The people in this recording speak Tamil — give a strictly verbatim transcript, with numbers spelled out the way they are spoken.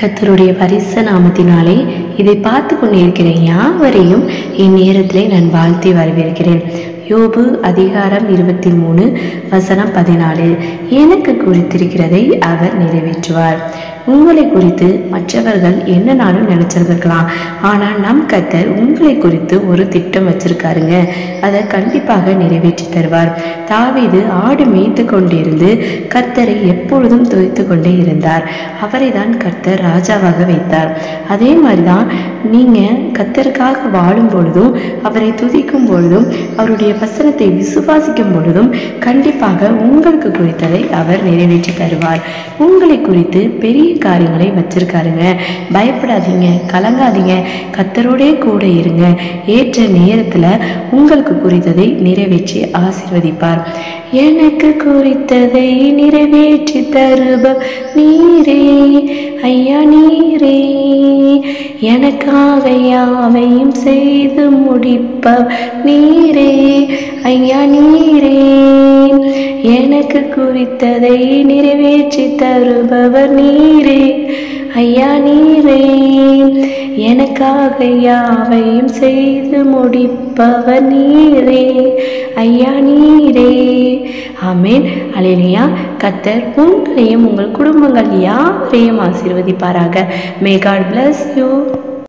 கர்த்தருடைய பரிசுத்த நாமத்தினாலே இதை பார்த்து கொண்டிருக்கிற யாவரையும் இந்நேரத்திலே நான் வாழ்த்தி வரவேற்கிறேன். யோபு அதிகாரம் இருபத்தி மூணு வசனம் பதினாலு. எனக்கு குறித்திருக்கிறதை அவர் நிறைவேற்றுவார். உங்களை குறித்து மற்றவர்கள் என்னன்னாலும் நினைச்சிருக்கலாம், ஆனால் நம் கர்த்தர் உங்களை குறித்து ஒரு திட்டம் வச்சிருக்காருங்க. அதை கண்டிப்பாக நிறைவேற்றி தருவார். தாவீது ஆடு மேய்த்து கொண்டிருந்து கர்த்தரை எப்பொழுதும் துதித்து கொண்டே இருந்தார். அவரை தான் கர்த்தர் ராஜாவாக வைத்தார். அதே மாதிரிதான் நீங்க கர்த்தருக்காக வாழும் பொழுதும், அவரை துதிக்கும் பொழுதும், அவருடைய வசனத்தை விசுவாசிக்கும் பொழுதும் கண்டிப்பாக உங்களுக்கு குறித்ததை அவர் நிறைவேற்றி தருவார். உங்களை குறித்து பெரிய காரியங்களை வச்சிருக்காருங்க. பயப்படாதீங்க, கலங்காதீங்க, கர்த்தரோடே கூட இருங்க. ஏற்ற நேரத்துல உங்களுக்கு குறித்ததை நிறைவேற்றி ஆசீர்வதிப்பார். எனக்கு குறித்ததை நிறைவேற்றி தருப நீரே, ஐயா நீரே, எனக்காக யாவையும் செய்து முடிப்ப நீரே, ஐயா நீரே, எனக்கு குறித்ததை நிறைவேற்றி தருபவர் நீரே, ஐயா நீரே, எனக்காக யாவையும் செய்து முடிப்பவர் நீரே, ஐயா நீரே. ஆமென். அல்லேலூயா. கர்த்தர் உங்களையும் உங்கள் குடும்பங்கள் யாவரையும் ஆசீர்வதிப்பாராக. May God bless you.